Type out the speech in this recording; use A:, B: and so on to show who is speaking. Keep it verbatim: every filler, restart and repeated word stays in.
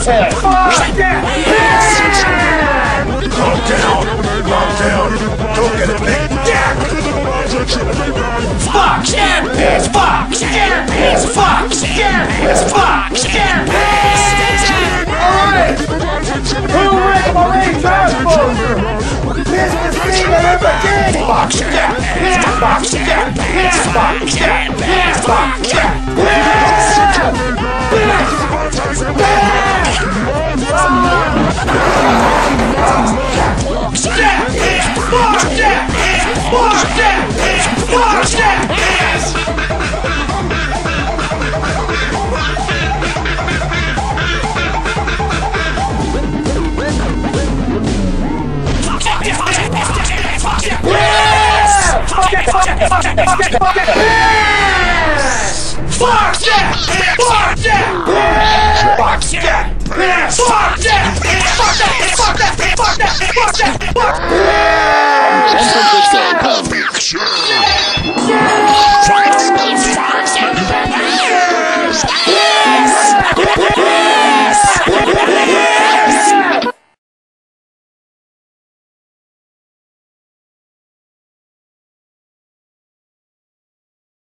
A: Calm down! Calm down! Don't get it, big dick!
B: Fuck! Scare piss! Fuck! Scare piss! Fuck! Scare piss! Fuck! Scare piss!
C: Alright! Who ran my ring transporter? This is the thing I ever did!
A: Fuck! Scare piss! Fuck! Scare piss! Fuck! Scare piss! Fuck! Scare
B: Fuck!